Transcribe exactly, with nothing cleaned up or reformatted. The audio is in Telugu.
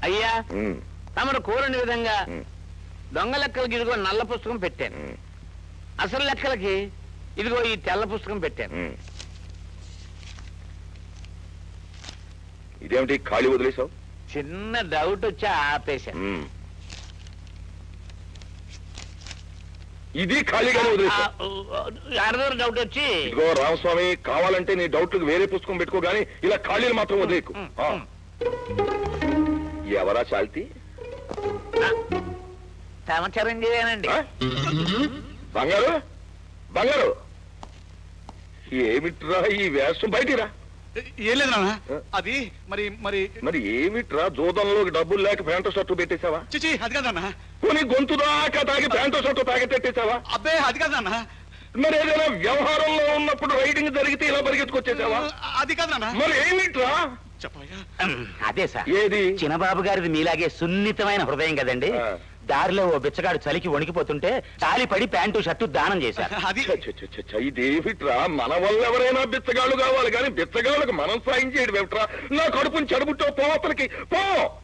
అయ్యా తమరు కోరని విధంగా దొంగ లెక్కలకి ఇదిగో నల్ల పుస్తకం పెట్టాను, అసలు లెక్కలకి ఇదిగో ఈ తెల్ల పుస్తకం పెట్టాను. ఇదేమిటి ఖాళీ వదిలేసావు? చిన్న డౌట్ వచ్చి ఆపేశాను. ఇది ఖాళీగానే వదిలేసావు? అరదో డౌట్ వచ్చి ఇదిగో రామస్వామి, కావాలంటే నీ డౌట్లకు వేరే పుస్తకం పెట్టుకో గానీ ఇలా ఖాళీలు మాత్రం వదిలేకు. ఎవరా చాల్తి? తమ చిరంజీవేనండి. బంగారు బంగారు ఏమిట్రా ఈ వేషం? బయటిరా. ఏం లేదు నాన్న, అది మరి మరి మరి ఏమిట్రా జోదంలోకి డబ్బులు లేక ప్యాంటు షర్టు పెట్టేశావా? చిచి అది కాదన్నా. కొని గొంతు దాకా తాగి ప్యాంటు షర్టు తాగెట్టేసావా? అబ్బే అది కాదన్నా. మరి ఏదైనా వ్యవహారంలో ఉన్నప్పుడు రైడింగ్ జరిగితే ఇలా పరిగెత్తుకొచ్చేసావా? అది కాదన్నా. మరి ఏమిట్రా? అదే సార్, ఏది చిన్నబాబు గారిది మీలాగే సున్నితమైన హృదయం కదండి. దారిలో ఓ బిచ్చగాడు చలికి వణికిపోతుంటే తాలి పడి ప్యాంటు షర్టు దానం చేశారు. ఇదేమిట్రా? మన వల్ల ఎవరైనా బిచ్చగాళ్ళు కావాలి కానీ బిచ్చగాళ్ళకు మనం సాయం చేయడం ఏమిట్రా? నా కడుపుని చెడబుట్టో పోవతలకి పో.